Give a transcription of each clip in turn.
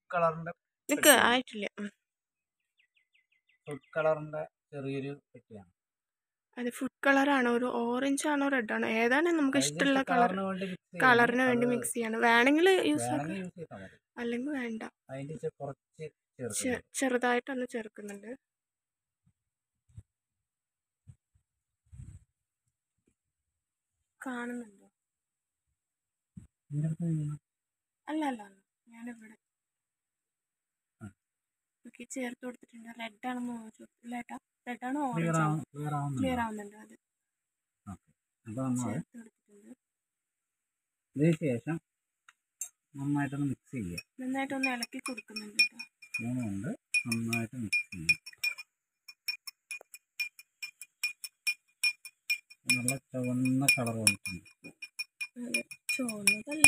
കളറിന്റെ നിക്ക് ആയിട്ടില്ല. ഫുഡ് കളറിന്റെ ചെറിയൊരു പെട്ടിയാണ്. അത് ഫുഡ് കളറാണോ, ഒരു ഓറഞ്ച് ആണോ, റെഡ് ആണോ, ഏതാണ് നമുക്ക് ഇഷ്ടമുള്ള കളർ? കളറിന് വേണ്ടി മിക്സ് ചെയ്യണം. വേണമെങ്കിൽ യൂസ് ആക്കാം, അല്ലെങ്കിൽ വേണ്ട. ചെറുതായിട്ടൊന്ന് ചേർക്കുന്നുണ്ട്. കാണുന്നുണ്ടോ? അല്ല അല്ല, ഞാനിവിടെ ഓക്കെ ചേർത്ത് കൊടുത്തിട്ടുണ്ട്. റെഡ് ആണെന്ന് ചോദിച്ചിട്ടില്ലേട്ടാ, റെഡ് ആണോ ഓറഞ്ച് ആണോ? ക്ലിയർ ആവുന്നുണ്ട്. അത് ചേർത്ത് കൊടുത്തിട്ടുണ്ട്. ഇതിന് ശേഷം നന്നായിട്ടൊന്ന് മിക്സ് ചെയ്യുക. നന്നായിട്ടൊന്ന് ഇളക്കി കൊടുക്കുന്നുണ്ട് കേട്ടോ. സ്പൂണുകൊണ്ട് നന്നായിട്ട് മിക്സ് ചെയ്യുക. നല്ല ചുവന്ന കളർ വന്നിട്ടുണ്ട്. ചുവന്നതല്ല,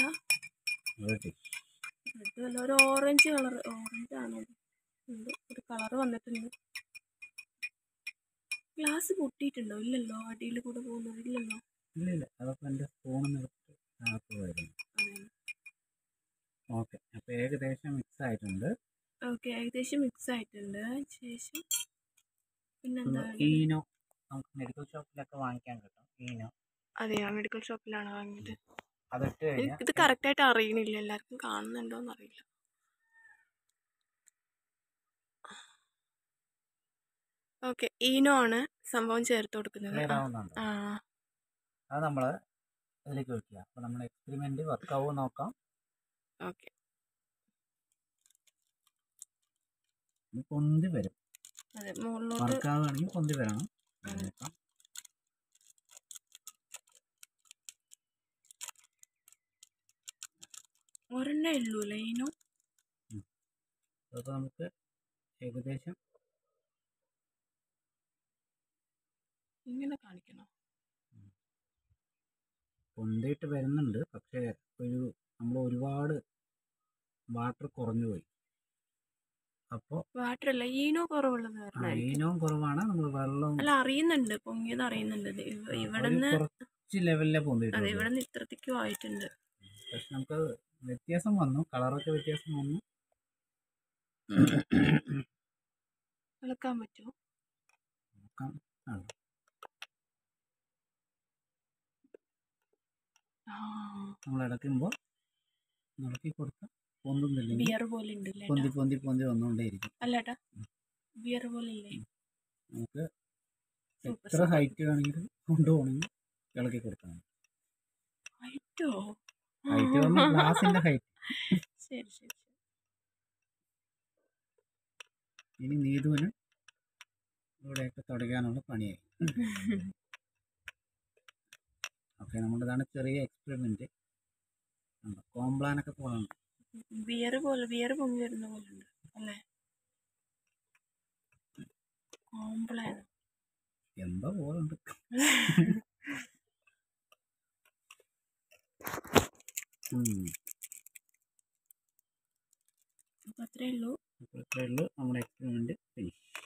ഒരു ഓറഞ്ച് കളർ. ഓറഞ്ച് ആണോ? ഒരു കളർ വന്നിട്ടുണ്ട്. ഗ്ലാസ് പൊട്ടിയിട്ടുണ്ടോ? ഇല്ലല്ലോ. അടിയിൽ കൂടെ പോകുന്നത് ഇല്ലല്ലോ. ഇല്ല, അതൊക്കെ എൻ്റെ സ്പൂണിൽ നിർത്തി വരുന്നു. ഓക്കെ, അപ്പോൾ ഏകദേശം മിക്സ് ആയിട്ടുണ്ട്. ശേഷം പിന്നെന്താ? ഈനോ നമുക്ക് മെഡിക്കൽ ഷോപ്പിലൊക്കെ വാങ്ങിക്കാൻ കിട്ടും. ഈനോ. അതെയോ, മെഡിക്കൽ ഷോപ്പിലാണ് വാങ്ങിയത്. അതിട്ട് കഴിഞ്ഞാൽ ഇത് കറക്റ്റായിട്ട് അറിയണില്ല, എല്ലാവർക്കും കാണുന്നുണ്ടോന്ന് അറിയില്ല. ഓക്കെ, ഈനോ ആണ് സംഭവം ചേർത്ത് കൊടുക്കുന്നത്. അത് നമ്മൾ അതിലേക്ക് വെക്കുക. അപ്പോൾ നമ്മുടെ എക്സ്പെരിമെന്റ് വർക്കാവോ നോക്കാം. ഓക്കെ, പൊന്തി വരും. അതെ, മുകളിലോട്ട് വർക്കാവുകയാണെങ്കിൽ പൊന്തി വരണം. ഒരെണ്ണേ ഉള്ളൂ അല്ലേ ഈനോ? അപ്പോൾ നമുക്ക് ഏകദേശം ഇങ്ങനെ കാണിക്കണം. പൊന്തിയിട്ട് വരുന്നുണ്ട്. പക്ഷേ നമ്മൾ ഒരുപാട് വാട്ടർ കുറഞ്ഞു പോയി. അപ്പോൾ വാട്ടർ അല്ല, ഈനോ കുറവുള്ളത്. ഈനവും കുറവാണ്. നമ്മൾ വെള്ളം അല്ല, അറിയുന്നുണ്ട്, പൊങ്ങിയത് അറിയുന്നുണ്ട്. ഇവിടുന്ന് കുറച്ച് ലെവലിലെ പൊന്തിയിട്ടുണ്ട്. ഇവിടുന്ന് ഇത്രത്തേക്കും ആയിട്ടുണ്ട്. പക്ഷെ നമുക്ക് വ്യത്യാസം വന്നു, കളറൊക്കെ വ്യത്യാസം വന്നു. ഇളക്കാൻ പറ്റുമോ? നമ്മൾ ഇളക്കുമ്പോൾ ഇളക്കി കൊടുത്താൽ പൊന്തുന്നില്ല. ബിയർ പോലെ പൊന്തി വന്നുകൊണ്ടേയിരിക്കും. അല്ലേട്ടാ, ബിയർ പോലെ ഇല്ലേ? നമുക്ക് എത്ര ഹൈറ്റ് വേണമെങ്കിലും കൊണ്ടുപോകണമെങ്കിൽ ഇളക്കി കൊടുക്കാം. ഹൈറ്റ് പറഞ്ഞാൽ ഗ്ലാസിന്റെ ഹൈറ്റ്. ശരി ശരി. ഇനി നീതുവിന് ഇവിടെയൊക്കെ തുടങ്ങാനുള്ള പണിയായി. ഓക്കെ, നമ്മുടെ ഇതാണ് ചെറിയ എക്സ്പെരിമെന്റ്. കോംപ്ലാനൊക്കെ പോലെ ബിയർ പൊങ്ങി വരുന്ന പോലെ ഉണ്ട് അല്ലേ? കോംപ്ലാൻ എന്താ പോലെ ഉണ്ട്. അത്രേ ഉള്ളൂ. നമ്മുടെ എക്സ്പെരിമെന്റ് ഫിനിഷ്.